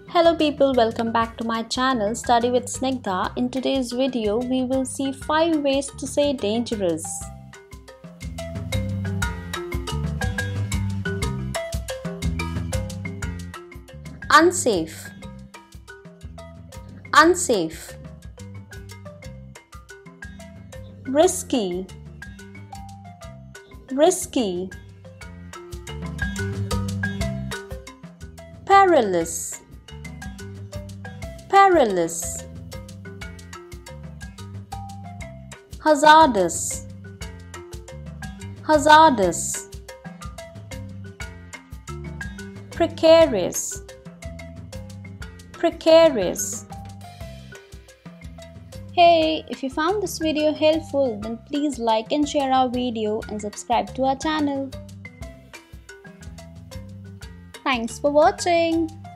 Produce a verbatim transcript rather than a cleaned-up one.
Hello people, welcome back to my channel Study with Snigdha. In today's video, we will see five ways to say dangerous. Unsafe, unsafe. Risky, risky. Perilous, perilous. Hazardous, hazardous. Precarious, precarious. Hey, if you found this video helpful, then please like and share our video and subscribe to our channel. Thanks for watching.